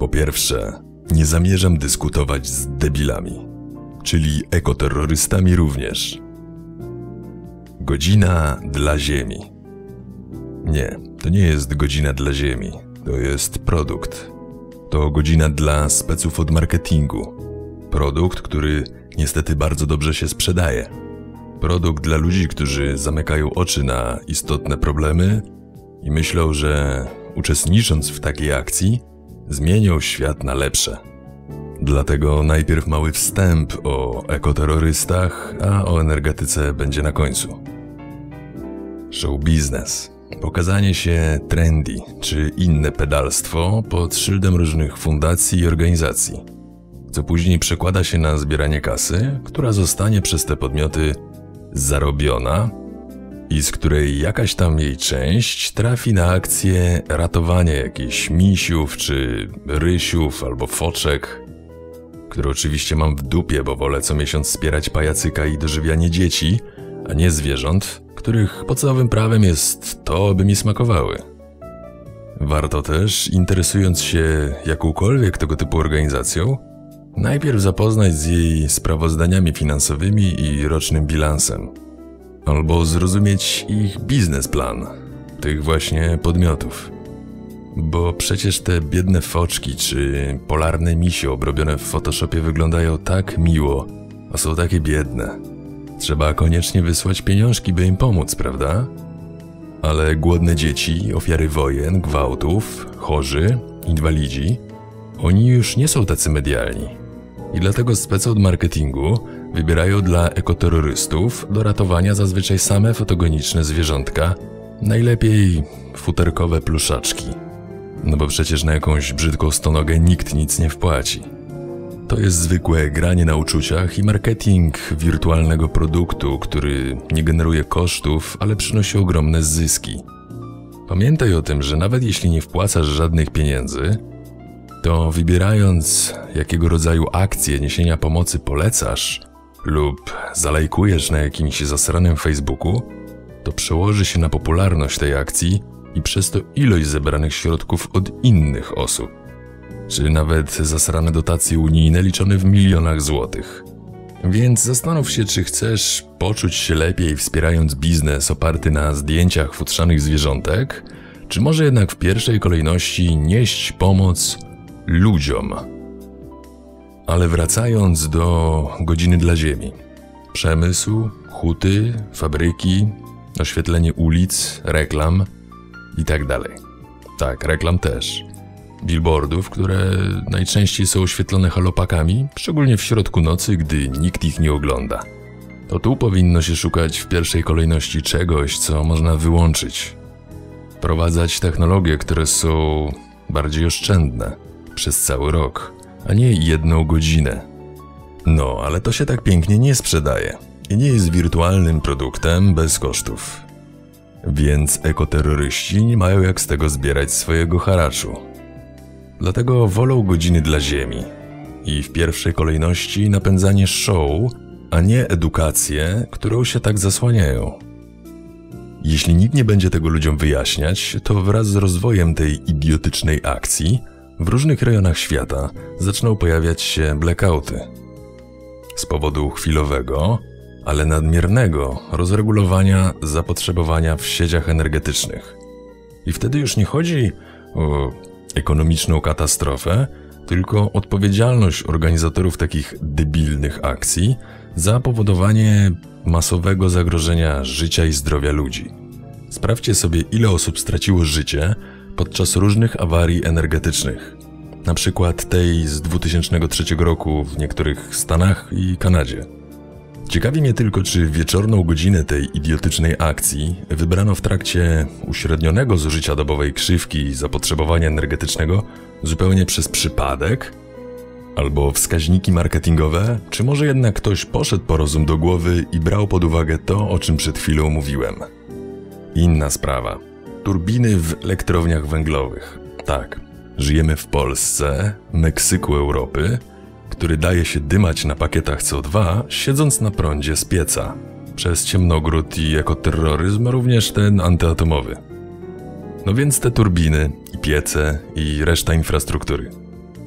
pierwsze, nie zamierzam dyskutować z debilami, czyli ekoterrorystami również. Godzina dla Ziemi. Nie, to nie jest godzina dla Ziemi, to jest produkt. To godzina dla speców od marketingu. Produkt, który niestety bardzo dobrze się sprzedaje. Produkt dla ludzi, którzy zamykają oczy na istotne problemy i myślą, że uczestnicząc w takiej akcji, zmienią świat na lepsze. Dlatego najpierw mały wstęp o ekoterrorystach, a o energetyce będzie na końcu. Show biznes. Pokazanie się trendy czy inne pedalstwo pod szyldem różnych fundacji i organizacji, co później przekłada się na zbieranie kasy, która zostanie przez te podmioty zarobiona i z której jakaś tam jej część trafi na akcję ratowania jakichś misiów czy rysiów albo foczek, które oczywiście mam w dupie, bo wolę co miesiąc wspierać pajacyka i dożywianie dzieci, a nie zwierząt, których podstawowym prawem jest to, by mi smakowały. Warto też, interesując się jakąkolwiek tego typu organizacją, najpierw zapoznać z jej sprawozdaniami finansowymi i rocznym bilansem, albo zrozumieć ich biznesplan, tych właśnie podmiotów. Bo przecież te biedne foczki czy polarne misie obrobione w Photoshopie wyglądają tak miło, a są takie biedne. Trzeba koniecznie wysłać pieniążki, by im pomóc, prawda? Ale głodne dzieci, ofiary wojen, gwałtów, chorzy, inwalidzi, oni już nie są tacy medialni. I dlatego spece od marketingu wybierają dla ekoterrorystów do ratowania zazwyczaj same fotogeniczne zwierzątka, najlepiej futerkowe pluszaczki. No bo przecież na jakąś brzydką stonogę nikt nic nie wpłaci. To jest zwykłe granie na uczuciach i marketing wirtualnego produktu, który nie generuje kosztów, ale przynosi ogromne zyski. Pamiętaj o tym, że nawet jeśli nie wpłacasz żadnych pieniędzy, to wybierając jakiego rodzaju akcje niesienia pomocy polecasz lub zalajkujesz na jakimś zasranym Facebooku, to przełoży się na popularność tej akcji i przez to ilość zebranych środków od innych osób, czy nawet zasrane dotacje unijne liczone w milionach złotych. Więc zastanów się, czy chcesz poczuć się lepiej wspierając biznes oparty na zdjęciach futrzanych zwierzątek, czy może jednak w pierwszej kolejności nieść pomoc ludziom. Ale wracając do godziny dla Ziemi. Przemysł, huty, fabryki, oświetlenie ulic, reklam i tak dalej. Tak, reklam też. Billboardów, które najczęściej są oświetlone halopakami, szczególnie w środku nocy, gdy nikt ich nie ogląda. To tu powinno się szukać w pierwszej kolejności czegoś, co można wyłączyć. Wprowadzać technologie, które są bardziej oszczędne przez cały rok, a nie jedną godzinę. No, ale to się tak pięknie nie sprzedaje i nie jest wirtualnym produktem bez kosztów. Więc ekoterroryści nie mają jak z tego zbierać swojego haraczu. Dlatego wolą godziny dla Ziemi i w pierwszej kolejności napędzanie show, a nie edukację, którą się tak zasłaniają. Jeśli nikt nie będzie tego ludziom wyjaśniać, to wraz z rozwojem tej idiotycznej akcji w różnych rejonach świata zaczną pojawiać się blackouty. Z powodu chwilowego, ale nadmiernego rozregulowania zapotrzebowania w sieciach energetycznych. I wtedy już nie chodzi o ekonomiczną katastrofę, tylko odpowiedzialność organizatorów takich debilnych akcji za powodowanie masowego zagrożenia życia i zdrowia ludzi. Sprawdźcie sobie, ile osób straciło życie podczas różnych awarii energetycznych. Na przykład tej z 2003 roku w niektórych Stanach i Kanadzie. Ciekawi mnie tylko, czy wieczorną godzinę tej idiotycznej akcji wybrano w trakcie uśrednionego zużycia dobowej krzywki zapotrzebowania energetycznego zupełnie przez przypadek? Albo wskaźniki marketingowe? Czy może jednak ktoś poszedł po rozum do głowy i brał pod uwagę to, o czym przed chwilą mówiłem? Inna sprawa. Turbiny w elektrowniach węglowych. Tak, żyjemy w Polsce, Meksyku Europy, który daje się dymać na pakietach CO2, siedząc na prądzie z pieca. Przez ciemnogród i ekoterroryzm również ten antyatomowy. No więc te turbiny, i piece, i reszta infrastruktury.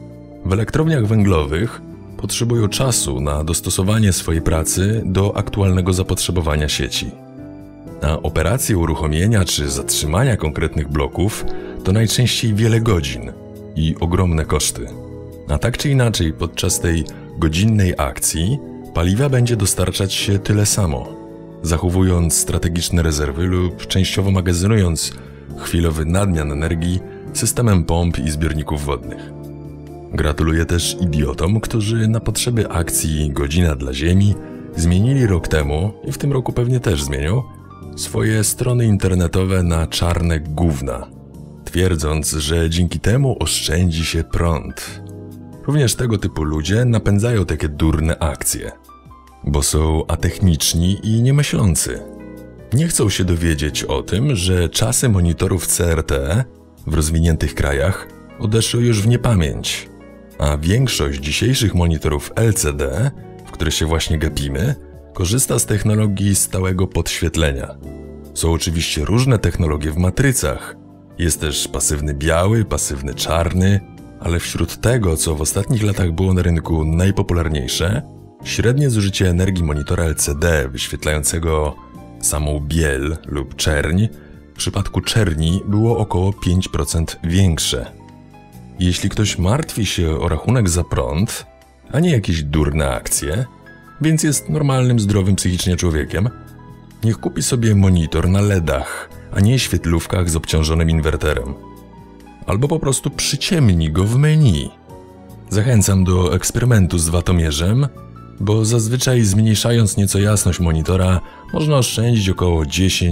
W elektrowniach węglowych potrzebują czasu na dostosowanie swojej pracy do aktualnego zapotrzebowania sieci. A operacje uruchomienia czy zatrzymania konkretnych bloków to najczęściej wiele godzin i ogromne koszty. A tak czy inaczej podczas tej godzinnej akcji paliwa będzie dostarczać się tyle samo, zachowując strategiczne rezerwy lub częściowo magazynując chwilowy nadmian energii systemem pomp i zbiorników wodnych. Gratuluję też idiotom, którzy na potrzeby akcji Godzina dla Ziemi zmienili rok temu i w tym roku pewnie też zmienią swoje strony internetowe na czarne gówna, twierdząc, że dzięki temu oszczędzi się prąd. Również tego typu ludzie napędzają takie durne akcje, bo są atechniczni i niemyślący. Nie chcą się dowiedzieć o tym, że czasy monitorów CRT w rozwiniętych krajach odeszły już w niepamięć, a większość dzisiejszych monitorów LCD, w które się właśnie gapimy, korzysta z technologii stałego podświetlenia. Są oczywiście różne technologie w matrycach. Jest też pasywny biały, pasywny czarny, ale wśród tego, co w ostatnich latach było na rynku najpopularniejsze, średnie zużycie energii monitora LCD wyświetlającego samą biel lub czerń w przypadku czerni było około 5% większe. Jeśli ktoś martwi się o rachunek za prąd, a nie jakieś durne akcje, więc jest normalnym, zdrowym psychicznie człowiekiem, niech kupi sobie monitor na LEDach, a nie świetlówkach z obciążonym inwerterem. Albo po prostu przyciemni go w menu. Zachęcam do eksperymentu z watomierzem, bo zazwyczaj zmniejszając nieco jasność monitora można oszczędzić około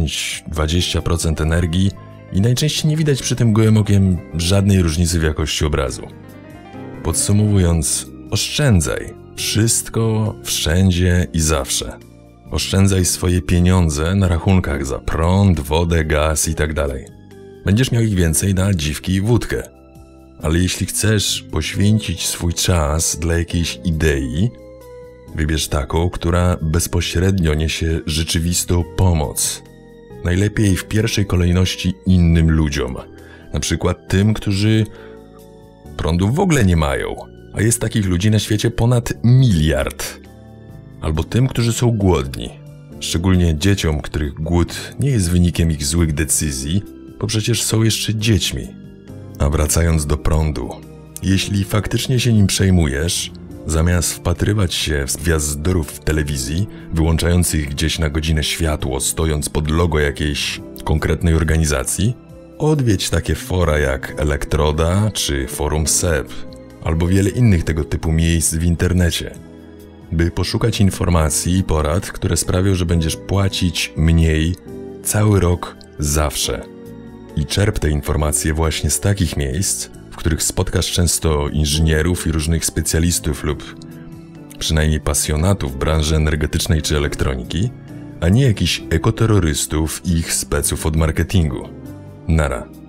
10-20% energii i najczęściej nie widać przy tym gołym okiem żadnej różnicy w jakości obrazu. Podsumowując, oszczędzaj. Wszystko, wszędzie i zawsze. Oszczędzaj swoje pieniądze na rachunkach za prąd, wodę, gaz itd. Będziesz miał ich więcej na dziwki i wódkę. Ale jeśli chcesz poświęcić swój czas dla jakiejś idei, wybierz taką, która bezpośrednio niesie rzeczywistą pomoc. Najlepiej w pierwszej kolejności innym ludziom. Na przykład tym, którzy prądu w ogóle nie mają, a jest takich ludzi na świecie ponad 1 miliard. Albo tym, którzy są głodni. Szczególnie dzieciom, których głód nie jest wynikiem ich złych decyzji, bo przecież są jeszcze dziećmi. A wracając do prądu, jeśli faktycznie się nim przejmujesz, zamiast wpatrywać się w gwiazdorów w telewizji, wyłączających gdzieś na godzinę światło, stojąc pod logo jakiejś konkretnej organizacji, odwiedź takie fora jak Elektroda czy Forum SEP, albo wiele innych tego typu miejsc w internecie, by poszukać informacji i porad, które sprawią, że będziesz płacić mniej cały rok zawsze. I czerp te informacje właśnie z takich miejsc, w których spotkasz często inżynierów i różnych specjalistów lub przynajmniej pasjonatów branży energetycznej czy elektroniki, a nie jakichś ekoterrorystów i ich speców od marketingu. Nara.